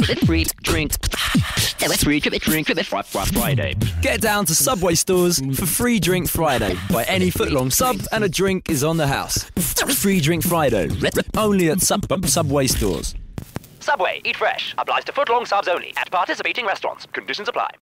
Free drink. Free drink Friday. Get down to Subway stores for Free Drink Friday. Buy any footlong sub and a drink is on the house. Free Drink Friday. Only at Subway stores. Subway, eat fresh. Applies to footlong subs only at participating restaurants. Conditions apply.